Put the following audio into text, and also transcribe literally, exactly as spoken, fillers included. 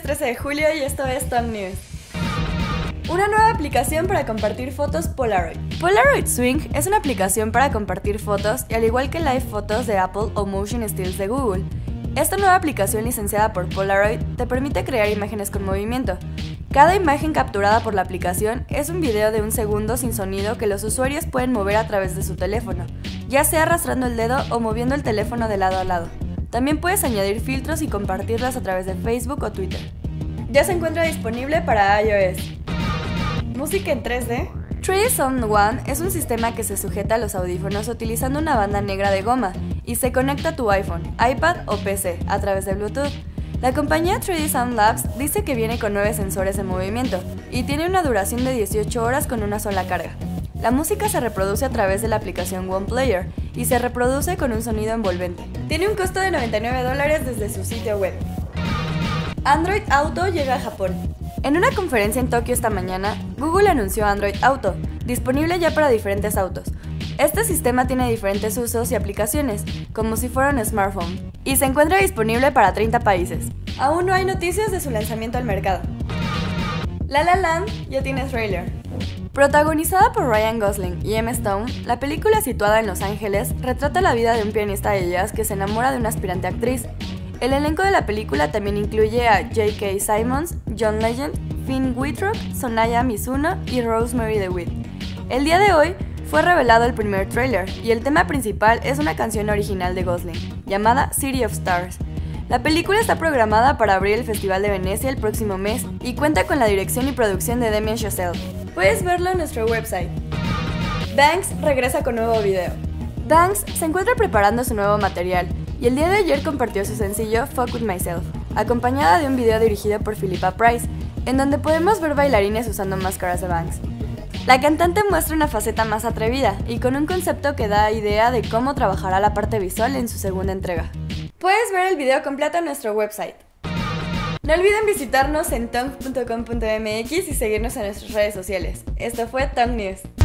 trece de julio y esto es Tongue News. Una nueva aplicación para compartir fotos Polaroid. Polaroid Swing es una aplicación para compartir fotos y al igual que Live Photos de Apple o Motion Stills de Google. Esta nueva aplicación licenciada por Polaroid te permite crear imágenes con movimiento. Cada imagen capturada por la aplicación es un video de un segundo sin sonido que los usuarios pueden mover a través de su teléfono, ya sea arrastrando el dedo o moviendo el teléfono de lado a lado. También puedes añadir filtros y compartirlas a través de Facebook o Twitter. Ya se encuentra disponible para iOS. Música en tres D. tres D Sound One es un sistema que se sujeta a los audífonos utilizando una banda negra de goma y se conecta a tu iPhone, iPad o P C a través de Bluetooth. La compañía tres D Sound Labs dice que viene con nueve sensores de movimiento y tiene una duración de dieciocho horas con una sola carga. La música se reproduce a través de la aplicación One Player y se reproduce con un sonido envolvente. Tiene un costo de noventa y nueve dólares desde su sitio web. Android Auto llega a Japón. En una conferencia en Tokio esta mañana, Google anunció Android Auto, disponible ya para diferentes autos. Este sistema tiene diferentes usos y aplicaciones, como si fuera un smartphone, y se encuentra disponible para treinta países. Aún no hay noticias de su lanzamiento al mercado. La La Land ya tiene trailer. Protagonizada por Ryan Gosling y Emma Stone, la película situada en Los Ángeles retrata la vida de un pianista de jazz que se enamora de una aspirante actriz. El elenco de la película también incluye a J K Simmons, John Legend, Finn Wittrock, Sonaya Mizuno y Rosemary DeWitt. El día de hoy fue revelado el primer tráiler y el tema principal es una canción original de Gosling, llamada City of Stars. La película está programada para abrir el Festival de Venecia el próximo mes y cuenta con la dirección y producción de Damien Chazelle. Puedes verlo en nuestro website. Banks regresa con nuevo video. Banks se encuentra preparando su nuevo material y el día de ayer compartió su sencillo Fuck With Myself, acompañada de un video dirigido por Philippa Price, en donde podemos ver bailarines usando máscaras de Banks. La cantante muestra una faceta más atrevida y con un concepto que da idea de cómo trabajará la parte visual en su segunda entrega. Puedes ver el video completo en nuestro website. No olviden visitarnos en tongue punto com punto m x y seguirnos en nuestras redes sociales. Esto fue Tongue News.